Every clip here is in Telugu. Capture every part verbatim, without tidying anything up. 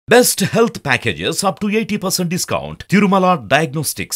Best health packages up to eighty percent discount. Tirumala Diagnostics.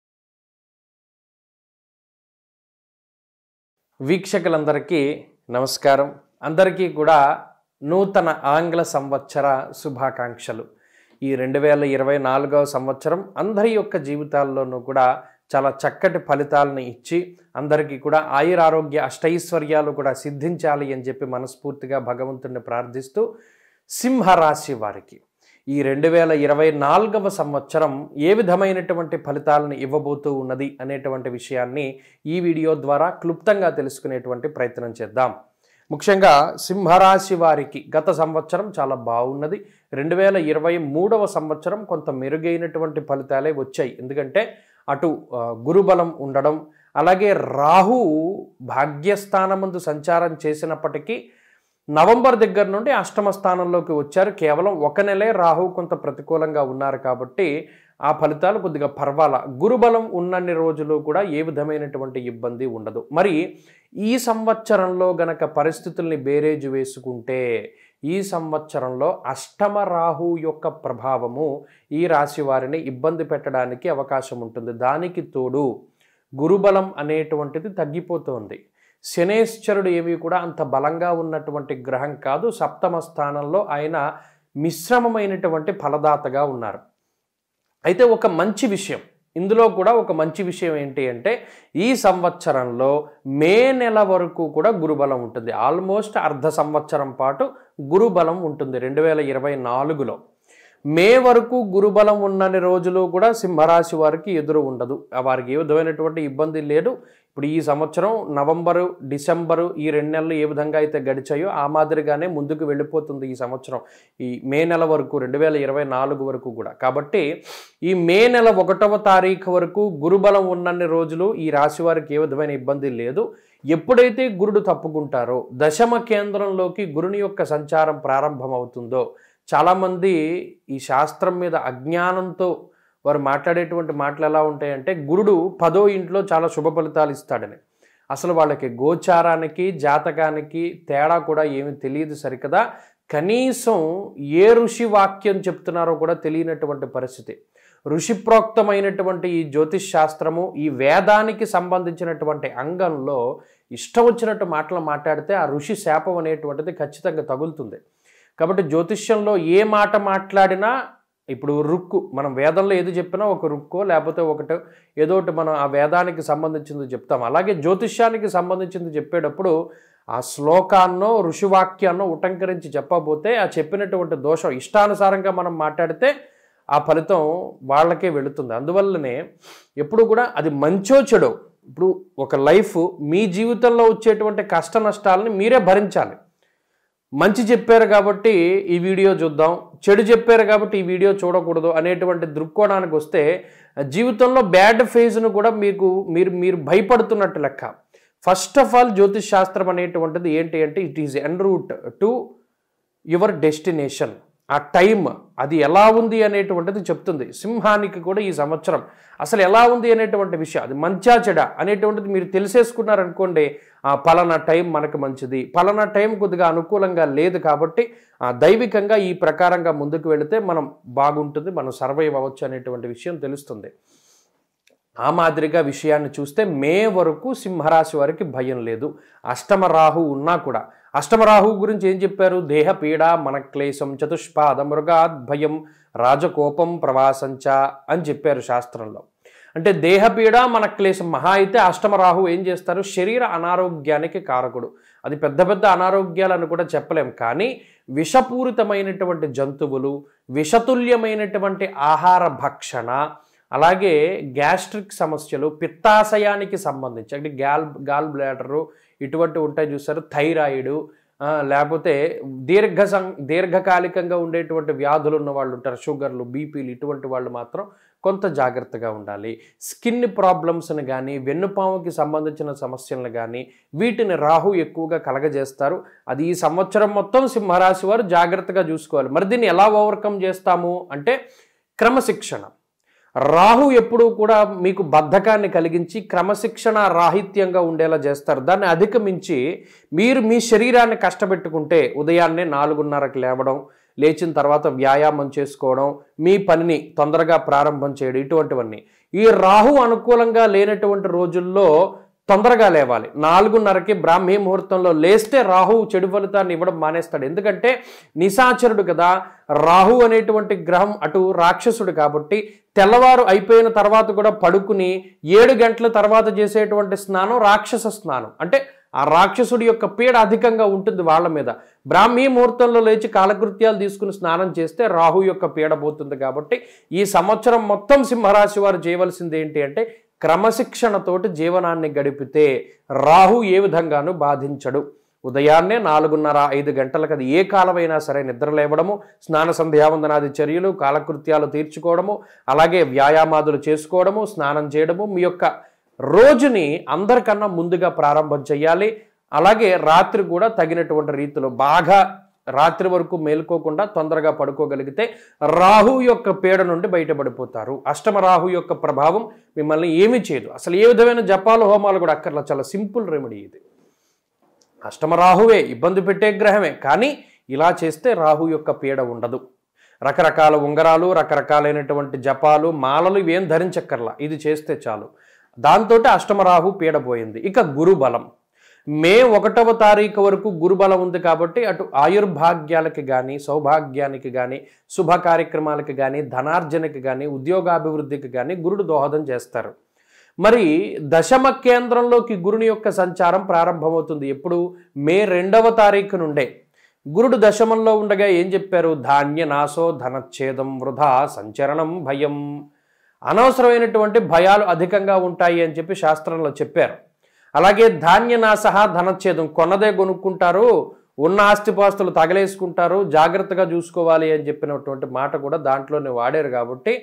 వీక్షకులందరికీ నమస్కారం. అందరికీ కూడా నూతన ఆంగ్ల సంవత్సర శుభాకాంక్షలు. ఈ రెండు వేల ఇరవై నాలుగవ సంవత్సరం అందరి యొక్క జీవితాల్లోనూ కూడా చాలా చక్కటి ఫలితాలను ఇచ్చి అందరికీ కూడా ఆయురారోగ్య అష్టైశ్వర్యాలు కూడా సిద్ధించాలి అని చెప్పి మనస్ఫూర్తిగా భగవంతుడిని ప్రార్థిస్తూ సింహరాశి వారికి ఈ రెండు వేల ఇరవై నాలుగవ సంవత్సరం ఏ విధమైనటువంటి ఫలితాలను ఇవ్వబోతూ ఉన్నది అనేటువంటి విషయాన్ని ఈ వీడియో ద్వారా క్లుప్తంగా తెలుసుకునేటువంటి ప్రయత్నం చేద్దాం. ముఖ్యంగా సింహరాశి వారికి గత సంవత్సరం చాలా బాగున్నది. రెండు వేల ఇరవై మూడవ సంవత్సరం కొంత మెరుగైనటువంటి ఫలితాలే వచ్చాయి. ఎందుకంటే అటు గురుబలం ఉండడం, అలాగే రాహు భాగ్యస్థానమందు సంచారం చేసినప్పటికీ నవంబర్ దగ్గర నుండి అష్టమ స్థానంలోకి వచ్చారు. కేవలం ఒక నెలే రాహు కొంత ప్రతికూలంగా ఉన్నారు కాబట్టి ఆ ఫలితాలు కొద్దిగా పర్వాలా. గురుబలం ఉన్నన్ని రోజులు కూడా ఏ విధమైనటువంటి ఇబ్బంది ఉండదు. మరి ఈ సంవత్సరంలో గనక పరిస్థితుల్ని బేరేజు వేసుకుంటే ఈ సంవత్సరంలో అష్టమ రాహు యొక్క ప్రభావము ఈ రాశి వారిని ఇబ్బంది పెట్టడానికి అవకాశం ఉంటుంది. దానికి తోడు గురుబలం అనేటువంటిది తగ్గిపోతుంది. శనేశ్వరుడు ఏమీ కూడా అంత బలంగా ఉన్నటువంటి గ్రహం కాదు. సప్తమ స్థానంలో ఆయన మిశ్రమమైనటువంటి ఫలదాతగా ఉన్నారు. అయితే ఒక మంచి విషయం, ఇందులో కూడా ఒక మంచి విషయం ఏంటి అంటే ఈ సంవత్సరంలో మే నెల వరకు కూడా గురుబలం ఉంటుంది. ఆల్మోస్ట్ అర్ధ సంవత్సరం పాటు గురుబలం ఉంటుంది. రెండు వేల ఇరవై నాలుగులో మే వరకు గురుబలం ఉన్నన్ని రోజులు కూడా సింహరాశి వారికి ఎదురు ఉండదు. వారికి ఏ విధమైనటువంటి ఇబ్బంది లేదు. ఇప్పుడు ఈ సంవత్సరం నవంబరు డిసెంబరు ఈ రెండు నెలలు ఏ విధంగా అయితే గడిచాయో ఆ మాదిరిగానే ముందుకు వెళ్ళిపోతుంది ఈ సంవత్సరం, ఈ మే నెల వరకు రెండు వేల ఇరవై నాలుగు వరకు కూడా. కాబట్టి ఈ మే నెల ఒకటవ తారీఖు వరకు గురుబలం ఉన్నన్ని రోజులు ఈ రాశి వారికి ఏ విధమైన ఇబ్బంది లేదు. ఎప్పుడైతే గురుడు తప్పుకుంటారో దశమ కేంద్రంలోకి గురుని యొక్క సంచారం ప్రారంభమవుతుందో, చాలామంది ఈ శాస్త్రం మీద అజ్ఞానంతో వారు మాట్లాడేటువంటి మాటలు ఎలా ఉంటాయంటే గురుడు పదో ఇంట్లో చాలా శుభ ఫలితాలు ఇస్తాడని. అసలు వాళ్ళకి గోచారానికి జాతకానికి తేడా కూడా ఏమీ తెలియదు సరికదా. కనీసం ఏ ఋషి వాక్యం చెప్తున్నారో కూడా తెలియనటువంటి పరిస్థితి. ఋషిప్రోక్తమైనటువంటి ఈ జ్యోతిష్ శాస్త్రము ఈ వేదానికి సంబంధించినటువంటి అంగంలో ఇష్టం వచ్చినట్టు మాటలు మాట్లాడితే ఆ ఋషి శాపం అనేటువంటిది ఖచ్చితంగా తగులుతుంది. కాబట్టి జ్యోతిష్యంలో ఏ మాట మాట్లాడినా ఇప్పుడు రుక్కు, మనం వేదంలో ఏది చెప్పినా ఒక రుక్కో లేకపోతే ఒకటి ఏదో ఒకటి మనం ఆ వేదానికి సంబంధించింది చెప్తాం. అలాగే జ్యోతిష్యానికి సంబంధించింది చెప్పేటప్పుడు ఆ శ్లోకాన్నో ఋషివాక్యాన్నో ఉటంకరించి చెప్పబోతే ఆ చెప్పినటువంటి దోషం ఇష్టానుసారంగా మనం మాట్లాడితే ఆ ఫలితం వాళ్ళకే వెళుతుంది. అందువల్లనే ఎప్పుడు కూడా అది మంచో చెడో, ఇప్పుడు ఒక లైఫ్ మీ జీవితంలో వచ్చేటువంటి కష్ట నష్టాలని మీరే భరించాలి. మంచి చెప్పారు కాబట్టి ఈ వీడియో చూద్దాం, చెడు చెప్పారు కాబట్టి ఈ వీడియో చూడకూడదు అనేటువంటి దృక్కోణానికి వస్తే జీవితంలో బ్యాడ్ ఫేజ్ను కూడా మీకు మీరు మీరు భయపడుతున్నట్టు లెక్క. ఫస్ట్ ఆఫ్ ఆల్ జ్యోతిష్ శాస్త్రం అనేటువంటిది ఏంటి అంటే it is an route to your destination. ఆ టైం అది ఎలా ఉంది అనేటువంటిది చెప్తుంది. సింహానికి కూడా ఈ సంవత్సరం అసలు ఎలా ఉంది అనేటువంటి విషయం, అది మంచా చెడా అనేటువంటిది మీరు తెలిసేసుకున్నారనుకోండి, ఆ పలానా టైం మనకు మంచిది, పలానా టైం కొద్దిగా అనుకూలంగా లేదు కాబట్టి దైవికంగా ఈ ప్రకారంగా ముందుకు వెళితే మనం బాగుంటుంది, మనం సర్వైవ్ అవ్వచ్చు అనేటువంటి విషయం తెలుస్తుంది. ఆ మాదిరిగా విషయాన్ని చూస్తే మే వరకు సింహరాశి వారికి భయం లేదు. అష్టమ రాహు ఉన్నా కూడా, అష్టమ రాహు గురించి ఏం చెప్పారు? దేహ పీడ మనక్లేశం చతుష్పాద మృగాద్ భయం రాజకోపం ప్రవాసంచ అని చెప్పారు శాస్త్రంలో. అంటే దేహపీడ మనక్లేశం మహా అయితే అష్టమ రాహు ఏం చేస్తారు? శరీర అనారోగ్యానికి కారకుడు. అది పెద్ద పెద్ద అనారోగ్యాలను కూడా చెప్పలేం, కానీ విషపూరితమైనటువంటి జంతువులు, విషతుల్యమైనటువంటి ఆహార భక్షణ, అలాగే గ్యాస్ట్రిక్ సమస్యలు, పిత్తాశయానికి సంబంధించి అంటే గాల్ గాల్ బ్లాడరు ఇటువంటి ఉంటాయి చూస్తారు, థైరాయిడ్, లేకపోతే దీర్ఘ సం దీర్ఘకాలికంగా ఉండేటువంటి వ్యాధులు ఉన్న వాళ్ళు ఉంటారు, షుగర్లు, బీపీలు, ఇటువంటి వాళ్ళు మాత్రం కొంత జాగ్రత్తగా ఉండాలి. స్కిన్ ప్రాబ్లమ్స్ని కానీ వెన్నుపాముకి సంబంధించిన సమస్యలను కానీ వీటిని రాహు ఎక్కువగా కలగజేస్తారు. అది ఈ సంవత్సరం మొత్తం సింహరాశి వారు జాగ్రత్తగా చూసుకోవాలి. మరి దీన్ని ఎలా ఓవర్కమ్ చేస్తాము అంటే క్రమశిక్షణ. రాహు ఎప్పుడూ కూడా మీకు బద్ధకాన్ని కలిగించి క్రమశిక్షణ రాహిత్యంగా ఉండేలా చేస్తారు. దాన్ని అధిగమించి మీరు మీ శరీరాన్ని కష్టపెట్టుకుంటే ఉదయాన్నే నాలుగున్నరకు లేవడం, లేచిన తర్వాత వ్యాయామం చేసుకోవడం, మీ పనిని తొందరగా ప్రారంభం చేయడం, ఇటువంటివన్నీ. ఈ రాహు అనుకూలంగా లేనటువంటి రోజుల్లో తొందరగా లేవాలి. నాలుగున్నరకి బ్రాహ్మీ ముహూర్తంలో లేస్తే రాహు చెడు ఫలితాన్ని ఇవ్వడం మానేస్తాడు. ఎందుకంటే నిశాచరుడు కదా, రాహు అనేటువంటి గ్రహం అటు రాక్షసుడు కాబట్టి తెల్లవారు అయిపోయిన తర్వాత కూడా పడుకుని ఏడు గంటల తర్వాత చేసేటువంటి స్నానం రాక్షస స్నానం. అంటే ఆ రాక్షసుడి యొక్క పీడ అధికంగా ఉంటుంది వాళ్ళ మీద. బ్రాహ్మీ ముహూర్తంలో లేచి కాలకృత్యాలు తీసుకుని స్నానం చేస్తే రాహు యొక్క పీడ పోతుంది. కాబట్టి ఈ సంవత్సరం మొత్తం సింహరాశి వారు చేయవలసింది ఏంటి అంటే క్రమశిక్షణతోటి జీవనాన్ని గడిపితే రాహు ఏ విధంగానూ బాధించడు. ఉదయాన్నే నాలుగున్నర ఐదు గంటలకు అది ఏ కాలమైనా సరే నిద్ర లేవడము, స్నాన సంధ్యావందనాది చర్యలు, కాలకృత్యాలు తీర్చుకోవడము, అలాగే వ్యాయామాదులు చేసుకోవడము, స్నానం చేయడము, మీ యొక్క రోజుని అందరికన్నా ముందుగా ప్రారంభం చేయాలి. అలాగే రాత్రి కూడా తగినటువంటి రీతిలో బాగా రాత్రి వరకు మేలుకోకుండా తొందరగా పడుకోగలిగితే రాహు యొక్క పీడ నుండి బయటపడిపోతారు. అష్టమ రాహు యొక్క ప్రభావం మిమ్మల్ని ఏమీ చేయదు. అసలు ఏ విధమైన జపాలు హోమాలు కూడా అక్కర్లా, చాలా సింపుల్ రెమెడీ ఇది. అష్టమ రాహువే ఇబ్బంది పెట్టే గ్రహమే, కానీ ఇలా చేస్తే రాహు యొక్క పీడ ఉండదు. రకరకాల ఉంగరాలు, రకరకాలైనటువంటి జపాలు, మాలలు ఇవేం ధరించక్కర్లా, ఇది చేస్తే చాలు. దాంతో అష్టమరాహు పీడ పోయింది. ఇక గురుబలం మే ఒకటవ తారీఖు వరకు గురుబలం ఉంది కాబట్టి అటు ఆయుర్భాగ్యాలకి కానీ, సౌభాగ్యానికి కానీ, శుభ కార్యక్రమాలకి కానీ, ధనార్జనకి కానీ, ఉద్యోగాభివృద్ధికి కానీ గురుడు దోహదం చేస్తారు. మరి దశమ కేంద్రంలోకి గురుని యొక్క సంచారం ప్రారంభమవుతుంది. ఎప్పుడు? మే రెండవ తారీఖు నుండే. గురుడు దశమంలో ఉండగా ఏం చెప్పారు? ధాన్య నాశో ధనచ్ఛేదం వృధా సంచరణం భయం. అనవసరమైనటువంటి భయాలు అధికంగా ఉంటాయి అని చెప్పి శాస్త్రంలో చెప్పారు. అలాగే ధాన్యనాశ ధనచ్ఛేదం, కొన్నదే కొనుక్కుంటారు, ఉన్న ఆస్తిపాస్తులు తగలేసుకుంటారు, జాగ్రత్తగా చూసుకోవాలి అని చెప్పినటువంటి మాట కూడా దాంట్లోనే వాడారు. కాబట్టి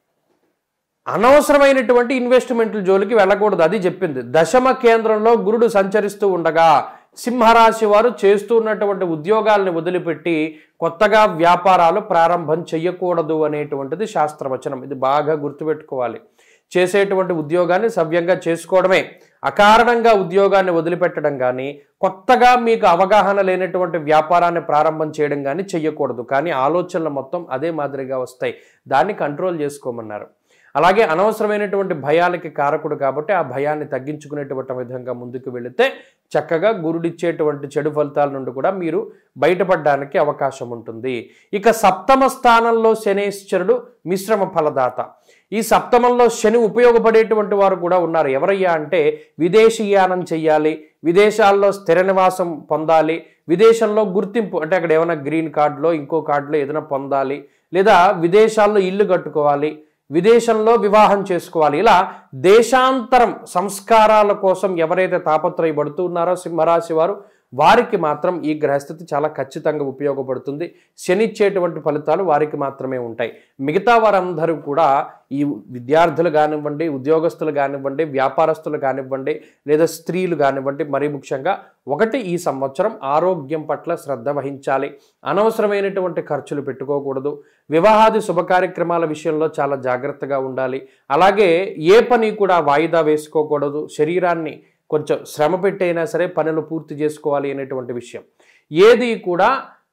అనవసరమైనటువంటి ఇన్వెస్ట్మెంట్ల జోలికి వెళ్ళకూడదు, అది చెప్పింది. దశమ కేంద్రంలో గురుడు సంచరిస్తూ ఉండగా సింహరాశి వారు చేస్తున్నటువంటి ఉద్యోగాలను వదిలిపెట్టి కొత్తగా వ్యాపారాలు ప్రారంభం చేయకూడదు అనేటువంటిది శాస్త్రవచనం. ఇది బాగా గుర్తుపెట్టుకోవాలి. చేసేటువంటి ఉద్యోగాన్ని సవ్యంగా చేసుకోవడమే, అకారణంగా ఉద్యోగాన్ని వదిలిపెట్టడం కానీ, కొత్తగా మీకు అవగాహన లేనటువంటి వ్యాపారాన్ని ప్రారంభం చేయడం కానీ చెయ్యకూడదు. కానీ ఆలోచనలు మొత్తం అదే మాదిరిగా వస్తాయి, దాన్ని కంట్రోల్ చేసుకోమన్నారు. అలాగే అనవసరమైనటువంటి భయాలకి కారకుడు కాబట్టి ఆ భయాన్ని తగ్గించుకునేటువంటి విధంగా ముందుకు వెళితే చక్కగా గురుడిచ్చేటువంటి చెడు ఫలితాల నుండి కూడా మీరు బయటపడడానికి అవకాశం ఉంటుంది. ఇక సప్తమ స్థానంలో శనేశ్వరుడు మిశ్రమ ఫలదాత. ఈ సప్తమంలో శని ఉపయోగపడేటువంటి వారు కూడా ఉన్నారు. ఎవరయ్యా అంటే విదేశీయానం చెయ్యాలి, విదేశాల్లో స్థిర నివాసం పొందాలి, విదేశంలో గుర్తింపు అంటే అక్కడ ఏమైనా గ్రీన్ కార్డులో ఇంకో కార్డులో ఏదైనా పొందాలి, లేదా విదేశాల్లో ఇల్లు కట్టుకోవాలి, విదేశంలో వివాహం చేసుకోవాలి. ఇలా దేశాంతరం సంస్కారాల కోసం ఎవరైతే తాపత్రయపడుతూ ఉన్నారో సింహరాశి వారు, వారికి మాత్రం ఈ గ్రహస్థితి చాలా ఖచ్చితంగా ఉపయోగపడుతుంది. శనిచ్చేటువంటి ఫలితాలు వారికి మాత్రమే ఉంటాయి. మిగతా వారందరూ కూడా ఈ విద్యార్థులు కానివ్వండి, ఉద్యోగస్తులు కానివ్వండి, వ్యాపారస్తులు కానివ్వండి, లేదా స్త్రీలు కానివ్వండి, మరీ ముఖ్యంగా ఒకటి ఈ సంవత్సరం ఆరోగ్యం పట్ల శ్రద్ధ వహించాలి. అనవసరమైనటువంటి ఖర్చులు పెట్టుకోకూడదు. వివాహాది శుభ కార్యక్రమాల విషయంలో చాలా జాగ్రత్తగా ఉండాలి. అలాగే ఏ పని కూడా వాయిదా వేసుకోకూడదు. శరీరాన్ని కొంచెం శ్రమ పెట్టైనా సరే పనులు పూర్తి చేసుకోవాలి అనేటువంటి విషయం. ఏది కూడా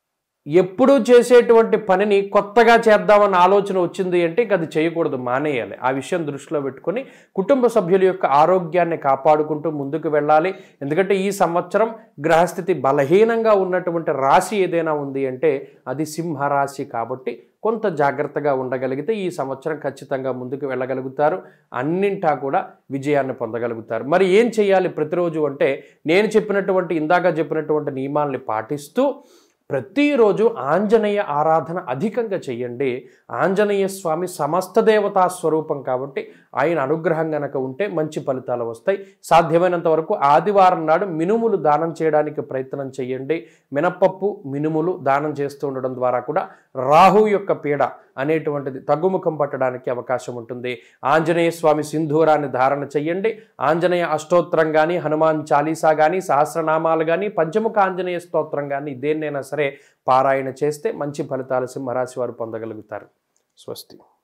ఎప్పుడూ చేసేటువంటి పనిని కొత్తగా చేద్దామన్న ఆలోచన వచ్చింది అంటే ఇక అది చేయకూడదు, మానేయాలి. ఆ విషయం దృష్టిలో పెట్టుకొని కుటుంబ సభ్యుల యొక్క ఆరోగ్యాన్ని కాపాడుకుంటూ ముందుకు వెళ్ళాలి. ఎందుకంటే ఈ సంవత్సరం గ్రహస్థితి బలహీనంగా ఉన్నటువంటి రాశి ఏదైనా ఉంది అంటే అది సింహరాశి. కాబట్టి కొంత జాగ్రత్తగా ఉండగలిగితే ఈ సంవత్సరం ఖచ్చితంగా ముందుకు వెళ్ళగలుగుతారు. అన్నింటా కూడా విజయాన్ని పొందగలుగుతారు. మరి ఏం చేయాలి ప్రతిరోజు అంటే నేను చెప్పినటువంటి ఇందాక చెప్పినటువంటి నియమాల్ని పాటిస్తూ ప్రతిరోజు ఆంజనేయ ఆరాధన అధికంగా చేయండి. ఆంజనేయ స్వామి సమస్త దేవతా స్వరూపం కాబట్టి ఆయన అనుగ్రహం గనక ఉంటే మంచి ఫలితాలు వస్తాయి. సాధ్యమైనంత వరకు ఆదివారం నాడు మినుములు దానం చేయడానికి ప్రయత్నం చేయండి. మినపప్పు మినుములు దానం చేస్తూ ఉండడం ద్వారా కూడా రాహు యొక్క పీడ అనేటువంటిది తగ్గుముఖం పట్టడానికి అవకాశం ఉంటుంది. ఆంజనేయ స్వామి సింధూరాన్ని ధారణ చెయ్యండి. ఆంజనేయ అష్టోత్తరం కానీ, హనుమాన్ చాలీసా కానీ, సహస్రనామాలు కానీ, పంచముఖ ఆంజనేయ స్తోత్రం కానీ దేన్నైనా సరే పారాయణ చేస్తే మంచి ఫలితాలు సింహరాశి వారు పొందగలుగుతారు. స్వస్తి.